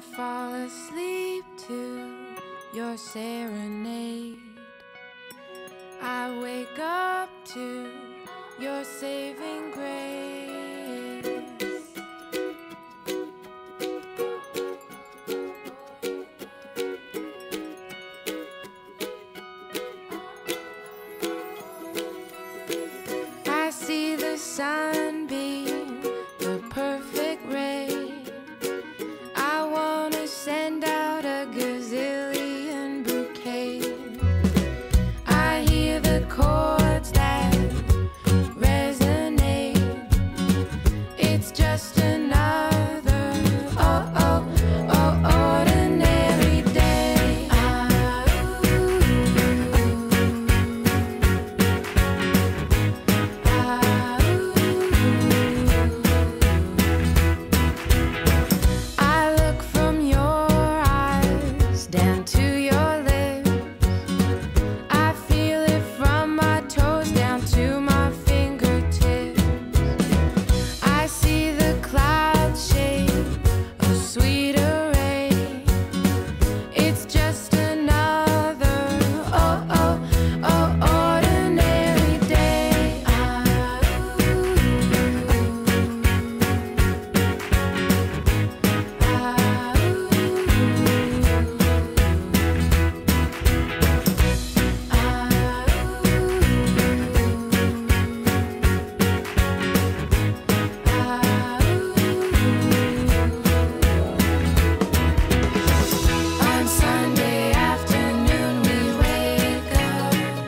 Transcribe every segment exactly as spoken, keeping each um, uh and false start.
fall asleep to your serenade. I wake up to your saving grace. I see the sunbeam, the perfect ray. I wanna send out a gazillion bouquets. I hear the chords that resonate. It's just another, oh, oh, oh, ordinary day. Ah, ah, I look from your eyes down to your lips. I feel it from my toes down to my fingertips. I see the clouds shape a sweet array. It's just another, oh, oh, oh, ordinary day. Ah, On Sunday afternoon we wake up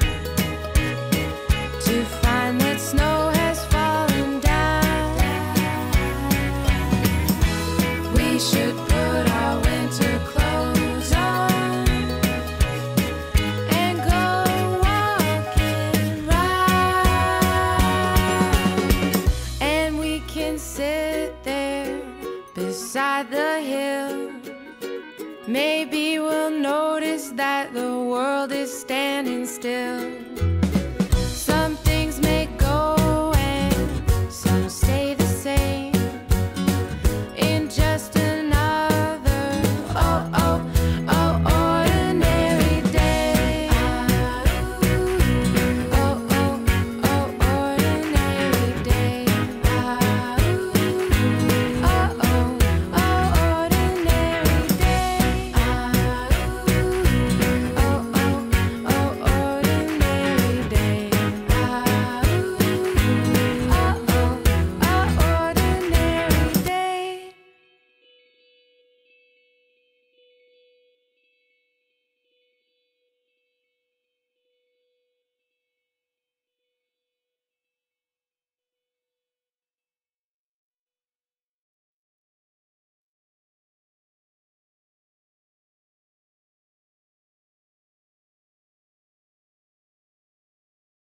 to find that snow has fallen down. We should put our winter clothes on and go walking round. And we can sit there beside the hill. Maybe we'll notice that the world is standing still.